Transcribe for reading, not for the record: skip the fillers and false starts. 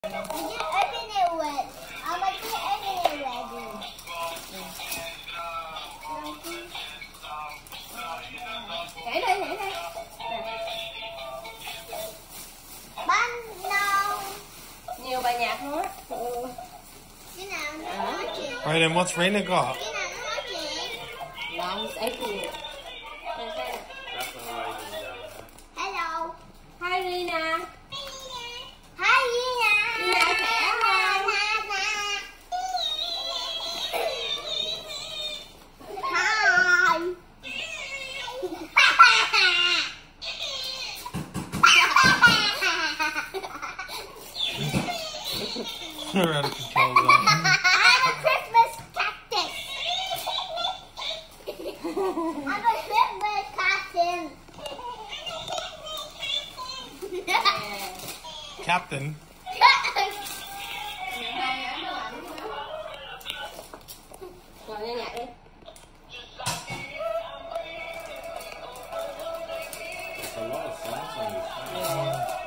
Nhảy đi, nhảy đi. Bánh nâu. Nhiều bài nhạc nữa. Cái nào nó nói chuyện. Alright, and what's Raina got? Cái nào nó nói chuyện. Long April. Hello. Hi Rina. Hi Rina. Rina khỏe không? Hi. You're out of control, though. I'm a Christmas cactus. I'm a Christmas cactus. Captain. Rồi nghe nhạc đi. There's a lot of songs on this.